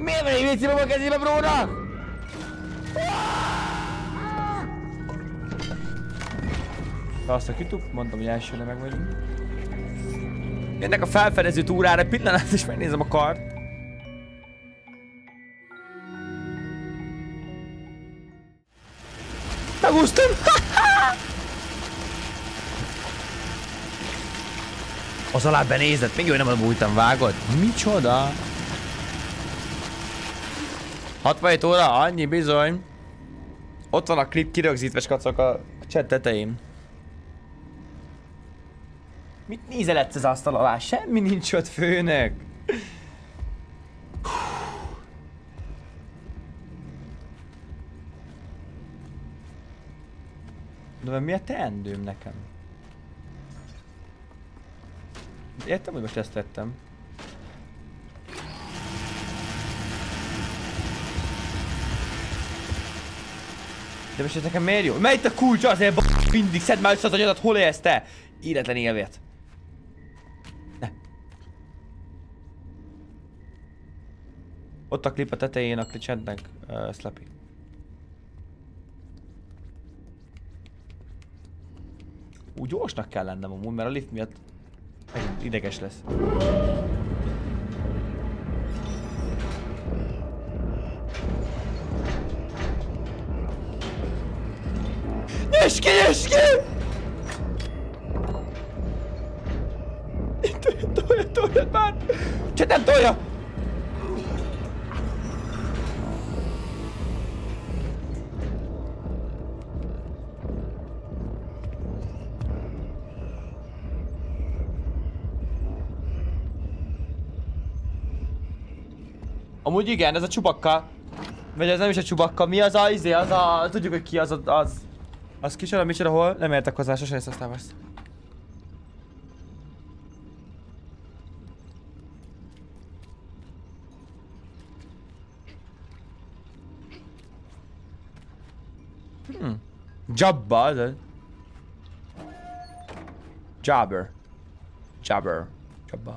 Miért van egy WC-ben a kezébe, brónak? Azt a kitub, mondtam, hogy elsőre meg vagyunk. Ennek a felfedező túrára pillanat, és megnézem a kart. Megúsztam! Az alá benézett, még jó, nem a bújtam, vágod? Micsoda? 67 óra, annyi bizony. Ott van a klip kirögzítve, skacok a chat tetején. Mit nézeledsz az asztal alá? Semmi nincs ott, főnök. De mi a teendőm nekem? Értem, hogy most ezt tettem. De most ez nekem miért jó? Mert itt a kulcs azért mindig szedd már össze az agyadat, hol élsz te? Éretlen élvét. Ott a klip a tetején a chatnek, Slappy. Úgy gyorsnak kell lennem amúgy, mert a lift miatt ideges lesz. Nyisd ki, nyisd ki! Toljad már! Csak nem tolja! Amúgy igen, ez a Chewbacca. Vagy ez nem is a Chewbacca, mi az a izé, az a... Tudjuk, hogy ki az az. Az kicsoda, micsoda, hol? Nem értek hozzá, sose ezt aztán ezt. Jabba, az. Jabber. Jabber. Jabba.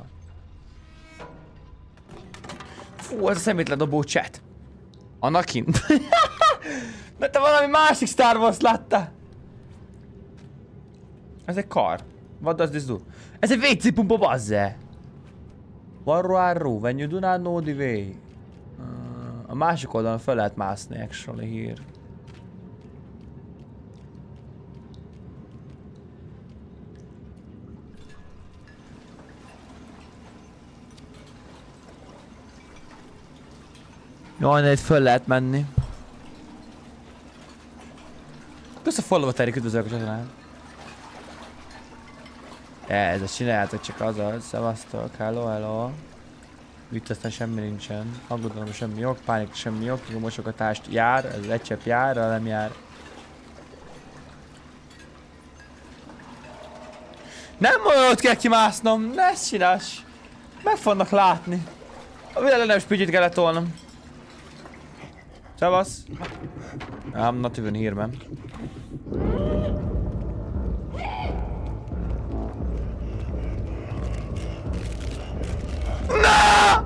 Fú, ez a szemétlen dobó chat. Anakin. Mert te valami másik Star Wars láttál. Ez egy kar. What does this do? Ez egy WC pumpa, bazze. Warro, when you do not know the way. A másik oldalon fel lehet mászni, actually, here. Jaj, de itt föl lehet menni. Kösz a follow-ot, Terik, üdvözlök a csatornán. Ezt csináljátok, csak az, szevasztok, hello. Itt aztán semmi nincsen. Aggodalom semmi jog, pánik semmi jog, mosogatást jár, ez egy csepp jár, nem jár. Nem ott kell kimásznom, ne ezt csinálsz. Meg fognak látni. A világon nem spügyit kellett tolnom. Szevasz! I'm not even here, man. No!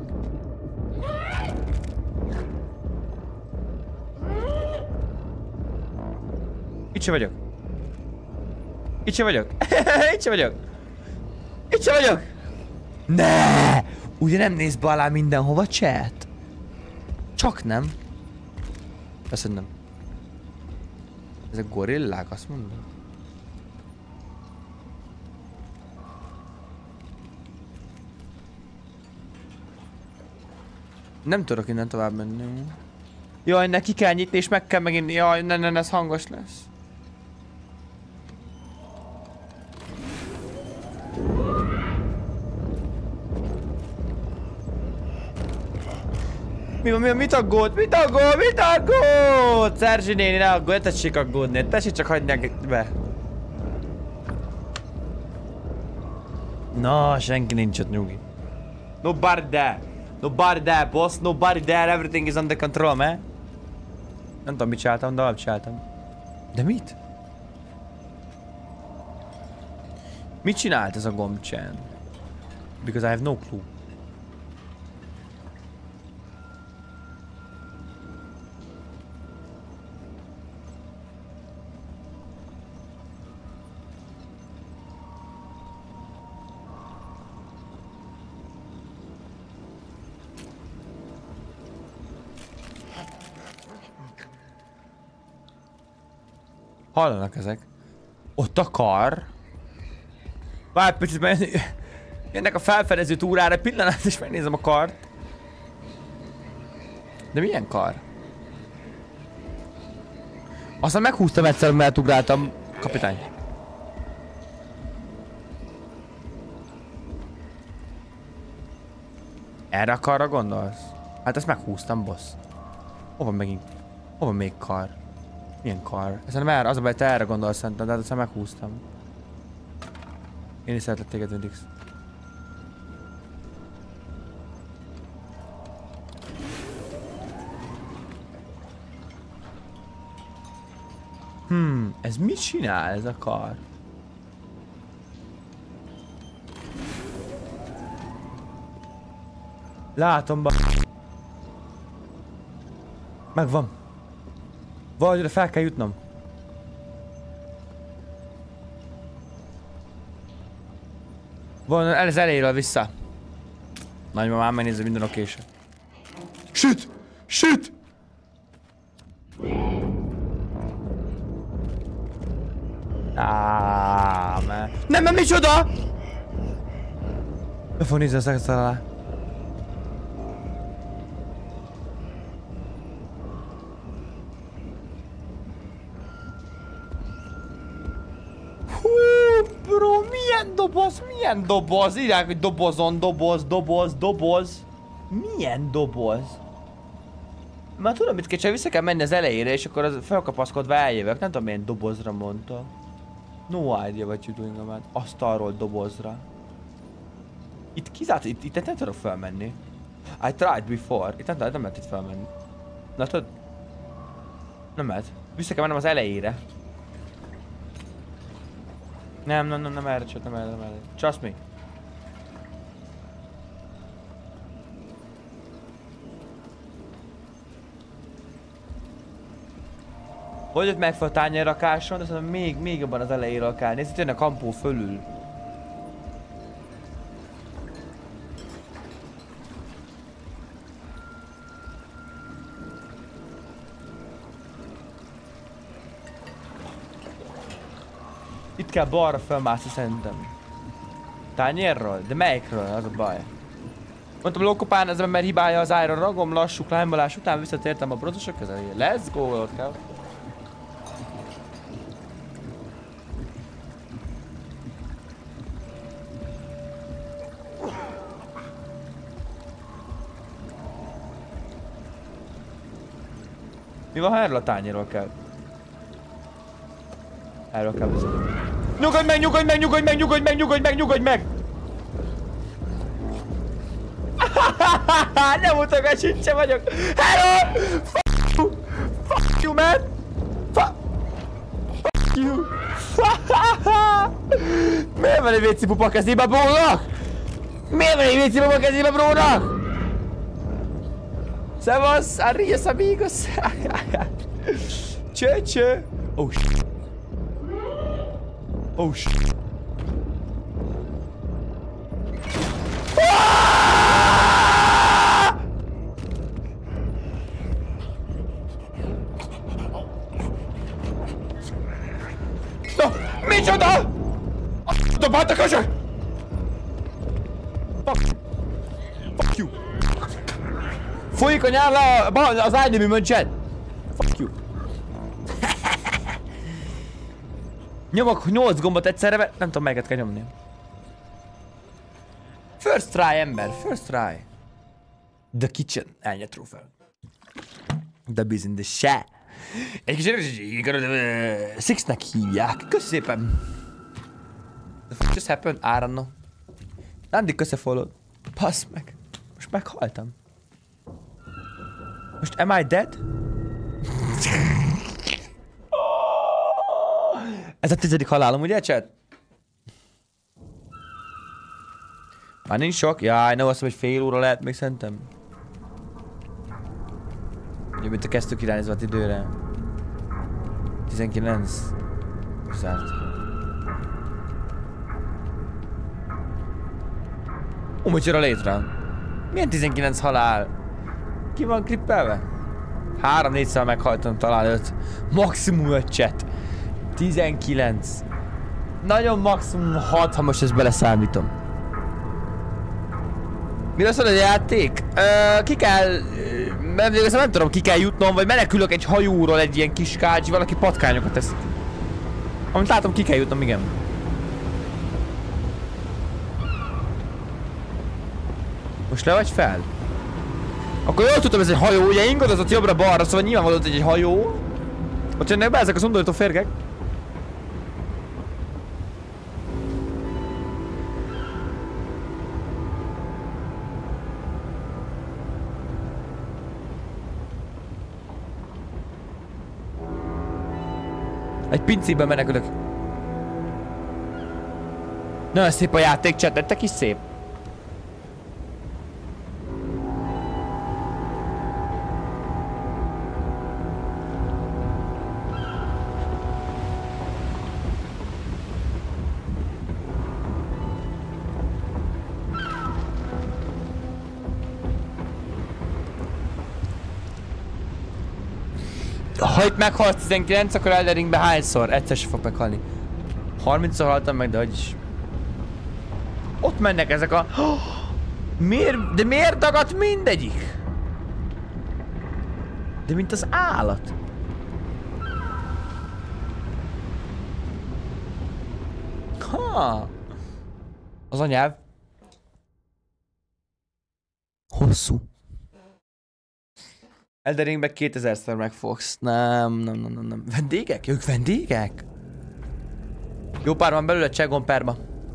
Itt se vagyok. Itt se vagyok. Itt se vagyok. Itt se vagyok. Ne! Ugye nem néz be alá mindenhova, chat? Csak nem. Persze nem. Ezek gorillák, azt mondom. Nem tudok innen tovább menni. Jaj, neki kell nyitni és meg kell megint. Jaj, ne, ez hangos lesz. Mi van, mit aggód? Mit aggód? Szerzsi néni, ne aggódj, tessék aggódni. Tessék csak hagyni be. Na, senki nincs ott, nyugi. Nobody there. Nobody there, boss. Nobody there. Everything is under control, man. Nem tudom, mit csináltam, de alatt csináltam. De mit? Mit csinált ez a gombcsán? Because I have no clue. Hallanak ezek. Ott a kar. Várj picit, mert jönnek a felfedező túrára, pillanat, és megnézem a kart. De milyen kar? Aztán meghúztam egyszer, mert ugráltam. Kapitány. Erre a karra gondolsz? Hát ezt meghúztam, boss. Hova megint? Hova még kar? Milyen kar? Ezen erre, az a baj, te erre gondolsz szerintem, de hát ezt meghúztam. Én is szeretlek téged, Windix. Ez mit csinál ez a kar? Látom, megvan. Valahogy oda fel kell jutnom. Van, ez elejéről vissza. Nagymamám megnézze minden okésre. Süt! Süt! Nem, micsoda! Be fog nézni a szekasztal alá. Hú, bro, milyen doboz, milyen doboz? Írják, hogy dobozon, doboz. Milyen doboz? Már tudom, mit kell, csak vissza kell menni az elejére, és akkor az felkapaszkodva eljövök. Nem tudom, milyen dobozra mondta. No idea what you're doing, man. Asztalról dobozra. Itt kizárt, itt nem tudok felmenni. I tried before. Itt nem lehet itt felmenni. Na tudod? Nem lehet. Vissza kell mennem az elejére. Nem erre, csak nem erre. Trust me. Hogy ott meg fel a tányérrakáson, de szerintem még jobban az elejéről kell nézni, itt jön a kampó fölül. Itt kell balra felmászni szerintem. Tányérról? De melyikről? Az a baj. Mondtam Lokopán, ez ember hibája az Iron Ragom, lassú climbalás után visszatértem a bronzosok közeléje. Let's go, ott kell. Mi van, ha erről a tányérról kell? Erről kell vezetni. Nyugodj meg! Nem mutogass, itt sem vagyok! Hello! Fuck you, man! Fuck you! Miért van egy vécé pupa kezébe, brónak? Miért van egy vécé pupa kezébe, brónak? Szevasz, arrias amigos! Cső! Oh shit! Oh shit! No! Micsoda? Dobálta kösök! Fuck you! Folyik a nyár le az ágynemű möncsen! Fuck you! Nyomok 8 gombot egyszerre, nem tudom melyiket kell nyomni. First try, ember, first try. The kitchen, ennyi trófea. The biz in the shack. Egy kis Sixnek hívják. Köszi szépen. The fuck just happened? I don't know. Nandi, köszi follow. Passz meg. Most meghaltam. Most am I dead? Ez a 10. halálom, ugye, chat? Már nincs sok? Jaj, ne azt, hogy fél óra lehet még szerintem. Ugye, mint a kezdtük irányozva az időre. 19. Zárt. Micsoda létre? Milyen 19 halál? Ki van klippelve? 3-4-szer meghaltam, talán 5. Maximum 5 chat. 19. Nagyon maximum 6, ha most ezt beleszámítom. Mi lesz a játék? Ki kell... nem tudom, ki kell jutnom, vagy menekülök egy hajóról egy ilyen kis kácsi, valaki patkányokat tesz. Amit látom, ki kell jutnom, igen. Most le vagy fel? Akkor jól tudtam, ez egy hajó, ugye ingadozott jobbra-balra, szóval nyilvánvaló, hogy egy hajó. Ott jönnek be ezek az undorító férgek. Egy pincében menekülök. Nagyon szép a játék, chat, nektek is szép. Ha itt meghalsz 19, akkor Elden Ringbe hányszor? Egyszer se fog meghalni. 30-szor haltam meg, de hogy is. Ott mennek ezek a... Miért? De miért dagadt mindegyik? De mint az állat. Ha. Az a nyelv. Hosszú. Elden Ringbe 2000-szer megfogsz. Nem. Vendégek? Ők vendégek? Jó pár van belőle, Csegon perma.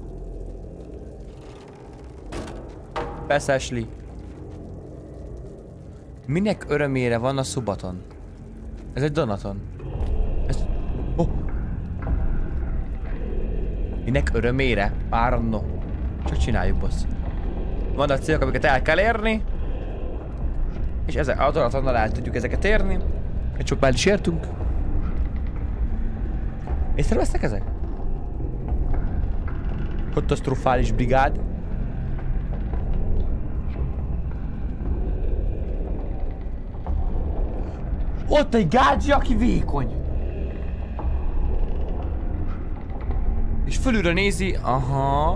Persze, Ashley. Minek örömére van a szubaton? Ez egy Donaton. Ez... Oh. Minek örömére? Párno. Csak csináljuk, boss. Vannak célok, amiket el kell érni. És ezek a Donatonnal el tudjuk ezeket érni. Egy sok már is értünk. Észrevesznek ezek? Katasztrofális brigád. Ott egy gádzsi, aki vékony. És fölülről nézi, aha.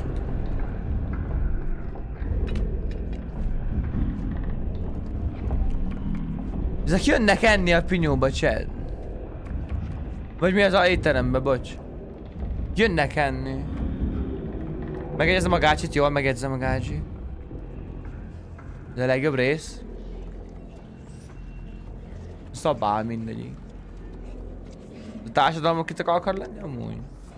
Ezek jönnek enni a pinyóba, Chad. Vagy mi az a étterembe, bocs. Jönnek enni. Megjegyzem a gácsit, jól megjegyzem a gácsi. Ez a legjobb rész. Szabál mindegyik. A társadalmak itt akar lenni amúgy.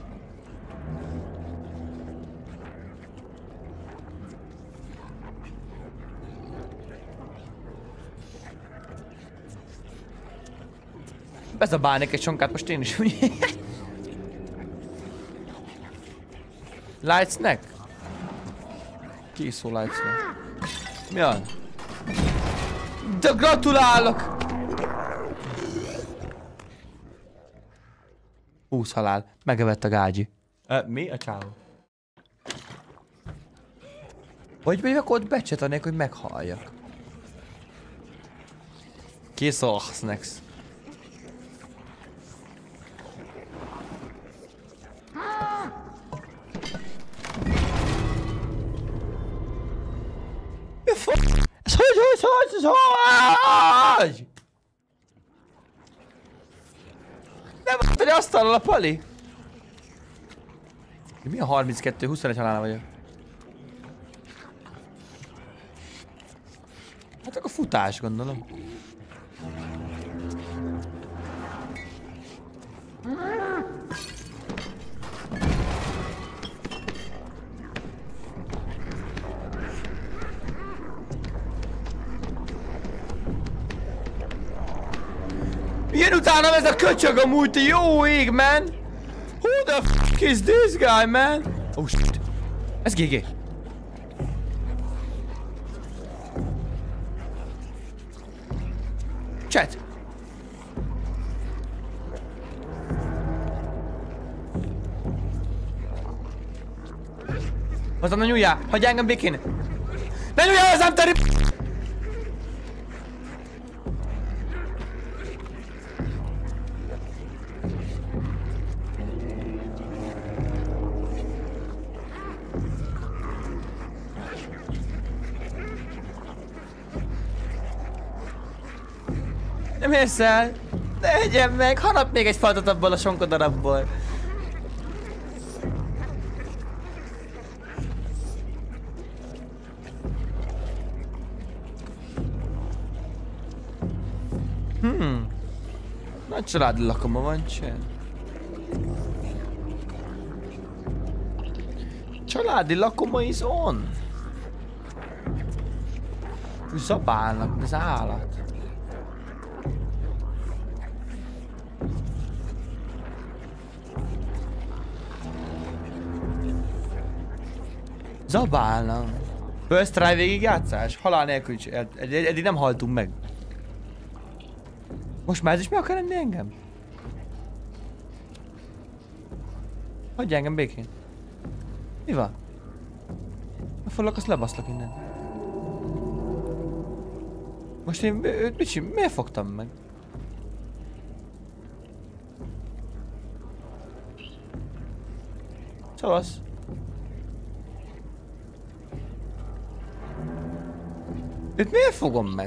Bezabálnék egy sonkát most én is, ugye? Lightsnack? Ki szó Lightsnack? Mi az? De gratulálok! 20 halál. Megevett a gágyi. Mi a csávó? Vagy megyek ott becsetanék, hogy meghalljak. Kész a snacks. Mi a ez hogy? Nem mondtad, hogy asztalon a pali? Mi a 32? 21 halála vagyok. Hát akkor futás, gondolom. Jön utánam ez a köcsög amúgy, te jó ég, man! Who the f*** is this guy, man? Oh shit. Ez GG. Chat. Hozzám, ne nyúljál! Hagyj engem békén! Ne nyúljál hozzám, te Nem érsz el? Ne egyen meg! Harap még egy faltot abból a sonkodarabból. Nagy családi lakoma van, cseh. Családi lakoma is on. Úgy zabálnak, ez állat. Zabálnak. First try végigjátszás? Halál nélkül is. Eddig nem haltunk meg. Most már ez is meg akar lenni engem? Hagyj engem békén. Mi van? Foglak, azt lebaszlak innen. Most én őt mit csinálom? Miért fogtam meg? Szavasz. Őt miért fogom meg?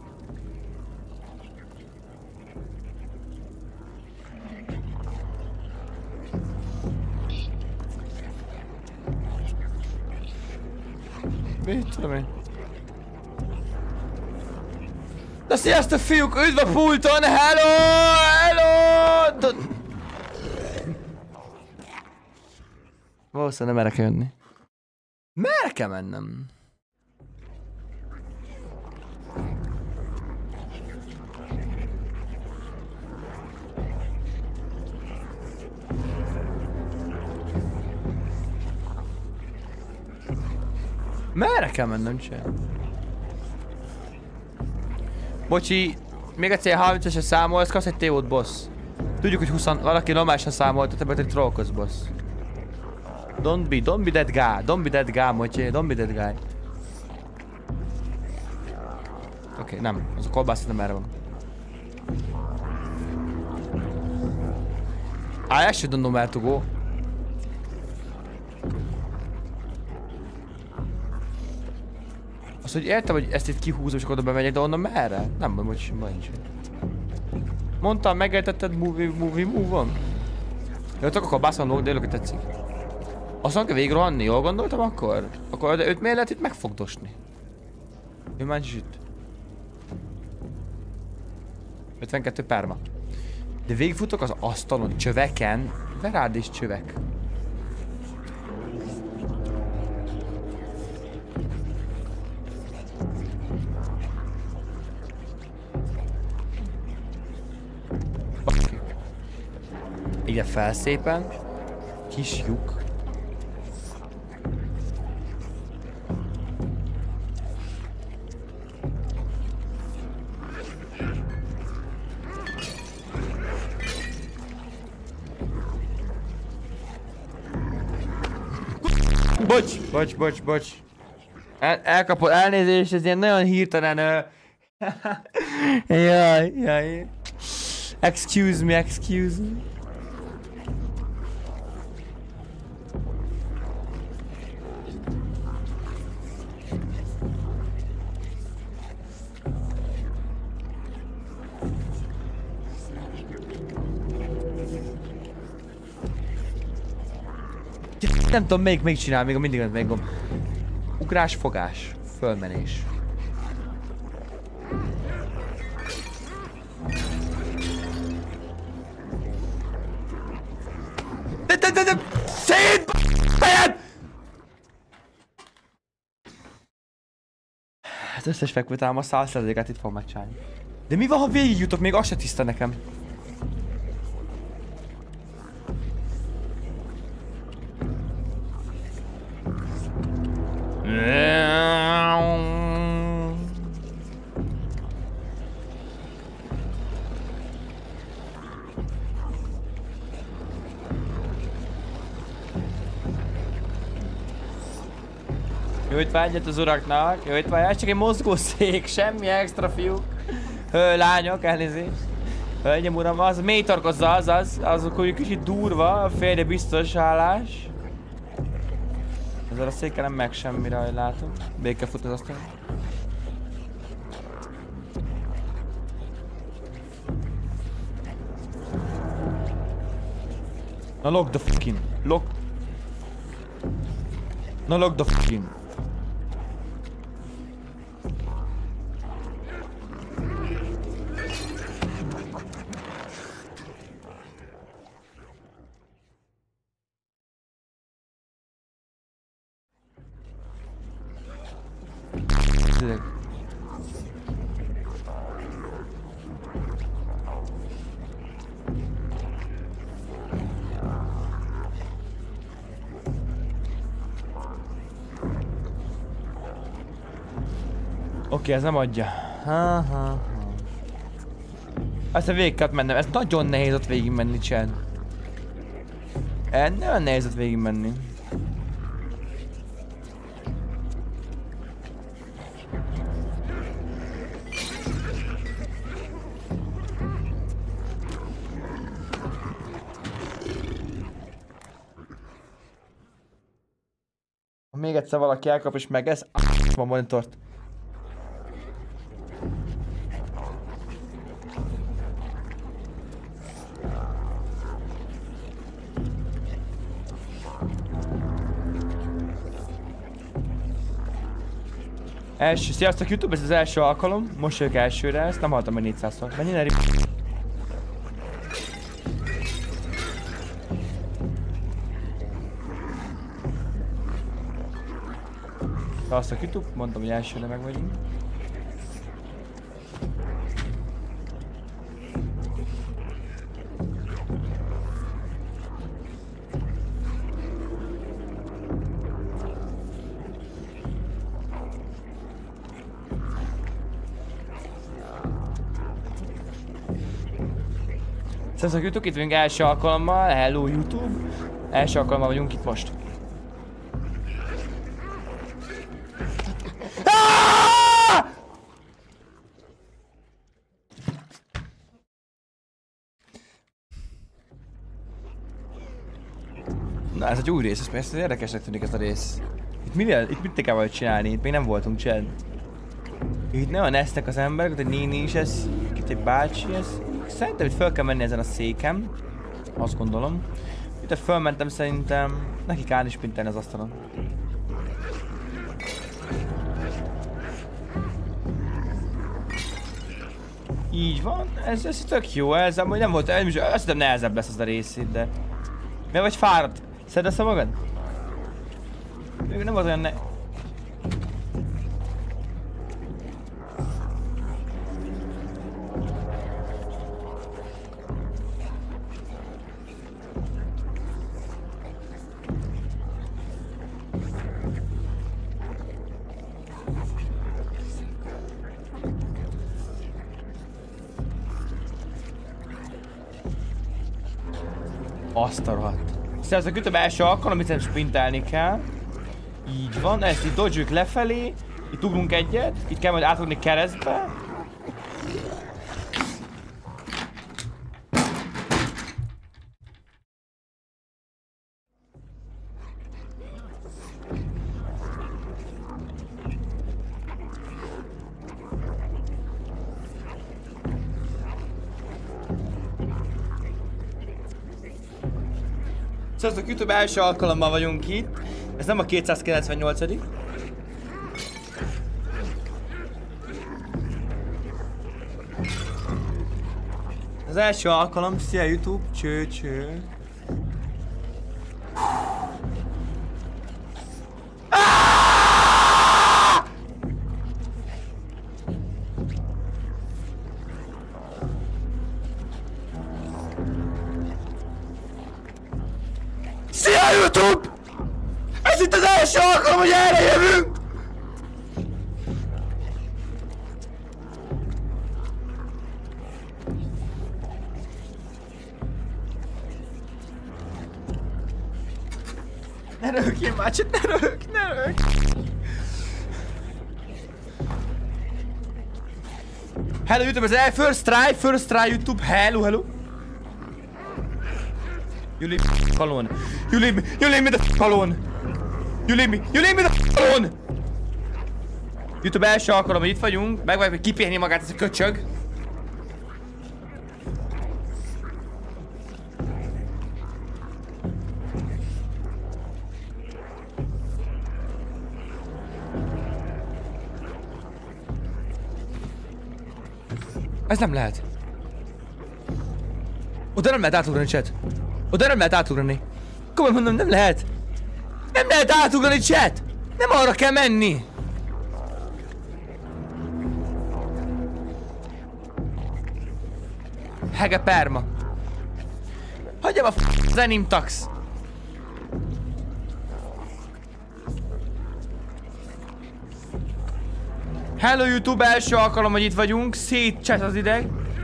Mit tudom én? De sziasztok fiúk! Üdv a pulton! Hello! Hello! Valószínűleg nem merek jönni. Merre kell mennem? Merre kell mennem, cseh? Bocsi, még egyszer 30-esre számolsz, kapsz egy TO-t, boss. Tudjuk, hogy 20, valaki normálisan számolt, te egy trollkodsz, boss. Don't be that guy, Mocsi, don't be that guy. Oké, nem, az a kolbász nem erre van. I actually don't know where to go. Azt, hogy értem, hogy ezt itt kihúzom és akkor oda bemegyek, de onnan merre? Nem, vagy nincs. Mondtam, megértetted movie move-on? Jó, csak akkor bászolom, de hogy tetszik. Aztán kell végig rohanni, jól gondoltam akkor? Akkor de őt miért lehet itt megfogdosni? Ő már nincs itt. 52 perma. De végigfutok az asztalon, csöveken. Verád és csövek. Ide fel szépen. Kis lyuk. Bocs. Elkapod, elnézést, ez ilyen nagyon hirtelen. Jaj. Excuse me. Nem tudom, még csinál, még mindig megom. Ugrás, fogás, fölmenés. De szét fejed! Az összes fekvőtáma 100%-át itt fog megcsinálni. De mi van, ha végigjutok? Még az se tiszta nekem. Jó étvágyat az uraknak, jó étvágyat, csak egy mozgószék, semmi extra fiúk. Lányok, elnézést. Hölgyem uram, az mély tarkozza, az akkor kicsit durva, a férje biztos állás. Ezzel a székkel nem meg semmire, ahogy látom. Béke fut az asztalon. Na lock the fucking. Lock. Na lock the fucking. Oké, ez nem adja. Ezt a végig kellett mennem, ez nagyon nehéz ott végig menni, Chad. Nagyon nehéz ott végig menni. Ha még egyszer valaki elkap és meg ez a monitort. Sziasztok YouTube, ez az első alkalom, most vagyok elsőre, ezt nem hallottam meg 400-szor. Menj innen, Sziasztok YouTube, mondtam, hogy elsőre meg vagyunk. Sziasztok YouTube, itt vagyunk első alkalommal, hello YouTube. Első alkalommal vagyunk itt most. Na ez egy új rész, ez érdekesnek tűnik ez a rész. Itt mit kell valahogy csinálni? Itt még nem voltunk, Chad. Itt nem esznek az emberek, ott egy néni is ez, itt egy bácsi ez. Szerintem itt fel kell menni ezen a széken. Azt gondolom. Itt fölmentem szerintem. Neki kell is pintelni az asztalon. Így van, ez tök jó, ez amúgy nem volt, azt hiszem nehezebb lesz az a rész itt, de... Miért vagy fáradt? Szedd össze magad? Még nem volt olyan Azt a rohadt. Sziasztok, YouTube első alkalom, itt sprintelni kell. Így van, ezt itt dodge-ük lefelé. Itt ugrunk egyet, itt kell majd átugni keresztbe. Sziasztok, YouTube első alkalommal vagyunk itt. Ez nem a 298. Az első alkalom, szia YouTube, cső. Szia YouTube! Ez itt az első alkalom, hogy erre jövünk! Ne röhögjél már, csak ne röhögj! Hello YouTube, ez first try YouTube, hello! You leave me alone. You leave me the f alone. You leave me the f alone. YouTube első alkalom, hogy itt vagyunk. Meg vagyok, hogy kipihni magát ez a köcsög. Ez nem lehet. Oda nem lehet átugrani, chat. Oda nem lehet átugrani. Komolyan mondom, nem lehet. Nem lehet átugrani, chat. Nem arra kell menni. Hege perma. Hagyjam a zenim tax. Hello YouTube, első alkalom, hogy itt vagyunk. Szétcsesz az ideg.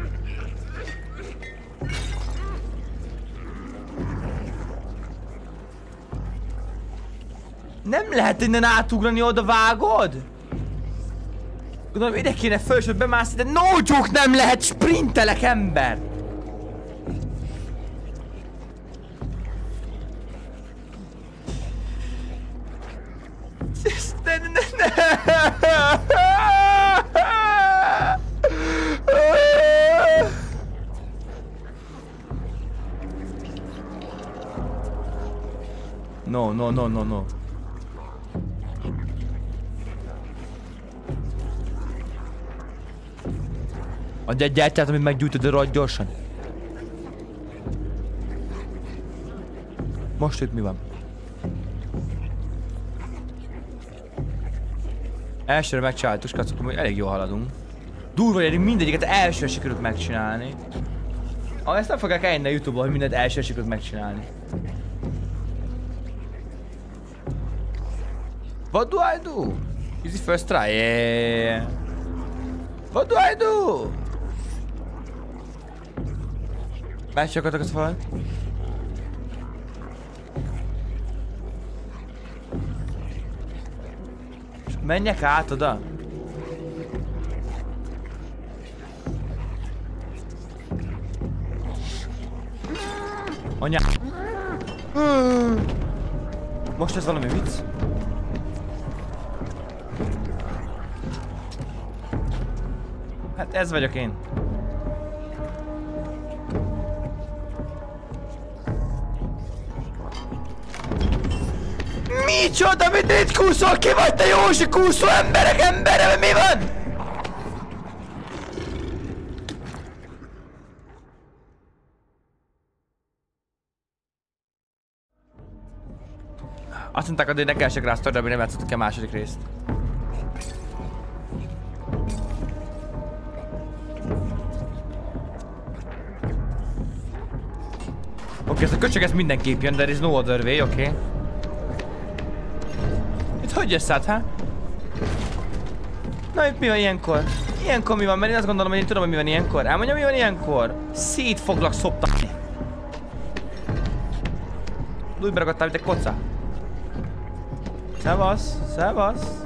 Nem lehet innen átugrani, oda vágod? Gondolom ide kéne fölsőt bemászni, de no joke, nem lehet, sprintelek, ember! No. Adj egy gyertyát, amit meggyújtod, de rohadt gyorsan. Most itt mi van? Elsőre megcsináltuk, skacok, hogy elég jól haladunk. Durva, hogy mindegyiket elsőre sikerült megcsinálni. Ezt nem fogják eljönni a YouTube-on, hogy mindent elsőre sikerült megcsinálni. What do I do? Is it first try? Yeah. What do I do? Megcsakatok azt valamit? Menjek át oda? Anya... Most ez valami vicc? Hát ez vagyok én. Micsoda, mit itt kúszol? Ki vagy te Józsi kúszó emberek embere? Mi van? Azt mondták, hogy ne keresek rá a sztori, nem játszottuk a második részt. Oké, ez a köcsög ez mindenképp jön, there is no other way, oké. Itt hogy jössz át, ha? Na itt mi van ilyenkor? Ilyenkor mi van? Mert én azt gondolom, hogy én tudom, hogy mi van ilyenkor. Elmondjam, mi van ilyenkor? Szét foglak szoptatni. Úgy beragadtál, mint egy koca. Szevasz, szevasz.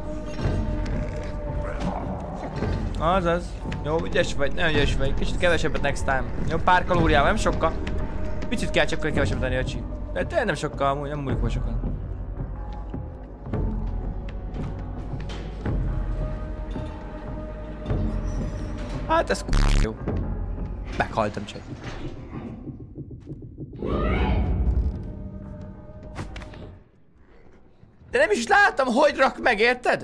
Azaz. Jó, ügyes vagy, nagyon ügyes vagy. Kicsit kevesebbet next time. Jó, pár kalóriával, nem sokkal. Picit kell csak kevesebbet tenni, öcsi. De tényleg nem sokkal, amúgy nem múlik most sokkal. Hát ez jó. Meghaltam csak. De nem is láttam, hogy rak meg, érted?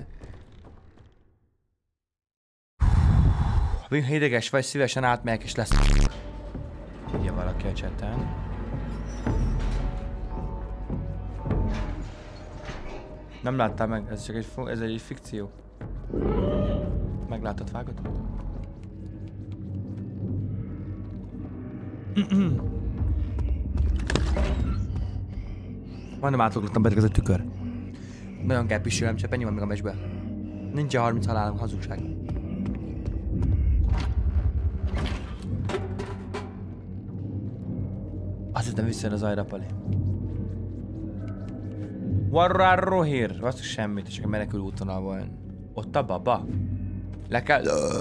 Ha hideges vagy, szívesen átmegyek és lesz. Ugye valaki a chatten. Nem láttál meg, ez csak egy fikció. Meglátod, vágod? Majdnem átugrottam, pedig ez egy tükör. Nagyon kell pisilnem, csak ennyi van még a mesbe. Nincs 30 halálom, hazugság. Azt hiszem visszajön az ajrapali. Warra hír. Azt semmit, csak a menekül útvonal volt. Ott a baba. Le kell...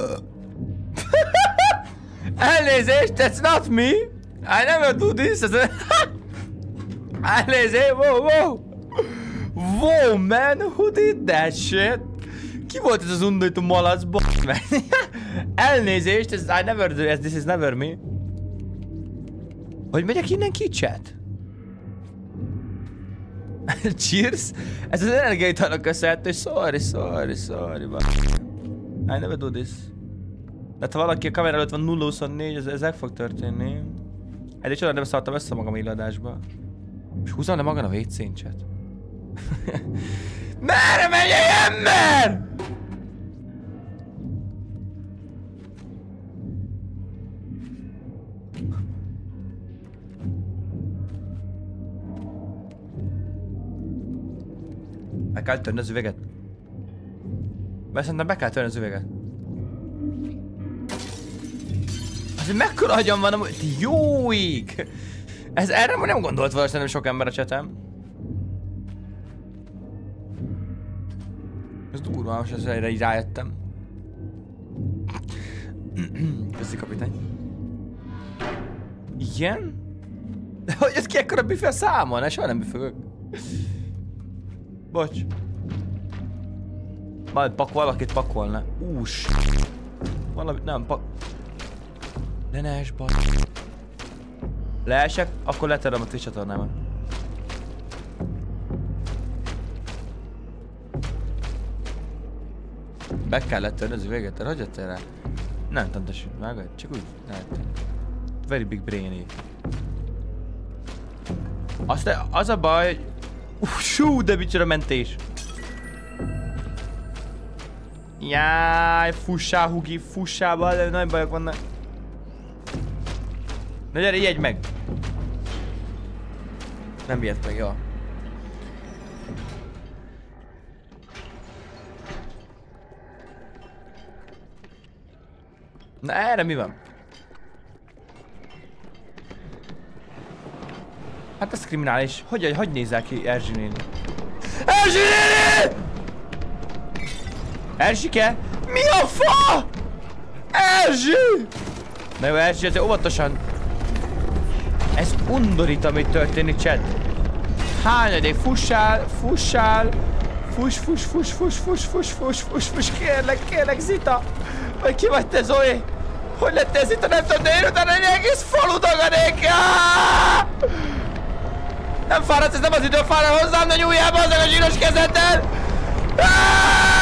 Elnézést, that's not me! I never do this! Elnézést, wow! Wow, man, who did that shit? Ki volt ez az undorító malac, b***meg? Elnézést, I never do this, this is never me. Hogy megyek innen ki, chat? Cheers? Ez az energiaitalnak köszönhető, sorry, b***. I never do this. De ha valaki a kamera előtt van 0-24, ez meg fog történni. Egy csoda nem szartam össze magam illadásba. És húzom le magan a WC-n, chat. Merre megy egy ember?! Be kell törni az üveget. Mert szerintem be kell törni az üveget. Azért mekkora agyam van amúgy? Jó ég! Ez erre már nem gondolt valószínűleg sok ember a csetem. Ez durva, most erre így rájöttem. Köszi, kapitány. Igen? De hogy ez ki ekkora büfé a számon? Hát soha nem büfögök. Bocs. Majd valakit pakolna. Valamit nem De ne es, basz. Leesek, akkor letöröm a Twitch csatornámat. Be kell letörni az üveget, hogy jöttél rá? Nem tantos, vágod, csak úgy lehet. Very big brainy. Az a baj, hogy... Sú, de micsoda mentés! Jaj, fussál, Hugi, fussál, de nagy bajok vannak. Na gyere, jegy meg! Nem ilyet meg, jó. Na erre mi van? Hát ez kriminális. Hogy nézel ki Erzsi néni? Erzsi néni! Erzsike? Mi a fa? Erzsi! Na jó, Erzsi, te óvatosan. Ez undorít, amit történik, chat. Hányadék? Fussál, fussál. Fuss, kérlek, Zita. Vagy ki vagy te, Zoe? Hogy lettél Zita? Nem tudom, de én utána egy egész falu daganék. Nem fáradsz, ez nem az idő, fárad hozzám, de nyúljál be azzal a zsíros kezeddel!